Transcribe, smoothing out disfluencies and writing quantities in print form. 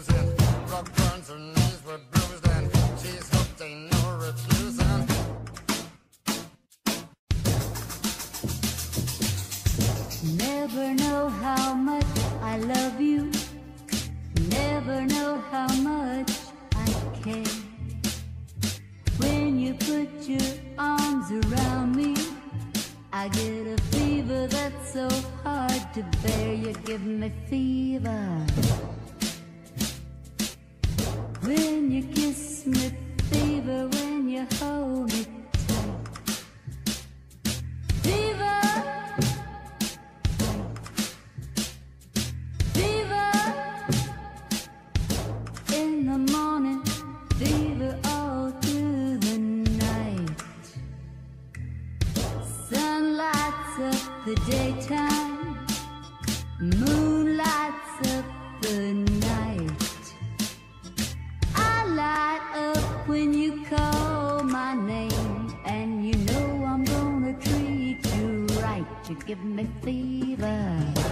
losing. Rock burns, her knees were bruised, and she's hooked, ain't no refusing. Never know how much I love you. Never know how much I care. When you put your arms around me, I get a fever that's so hard to bear. You give me fever. When you kiss me, fever. When you hold me tight, fever. Fever in the morning, fever all through the night. Sun lights up the daytime, moon lights up the night. I light up when you call my name, and you know I'm gonna treat you right. You give me fever.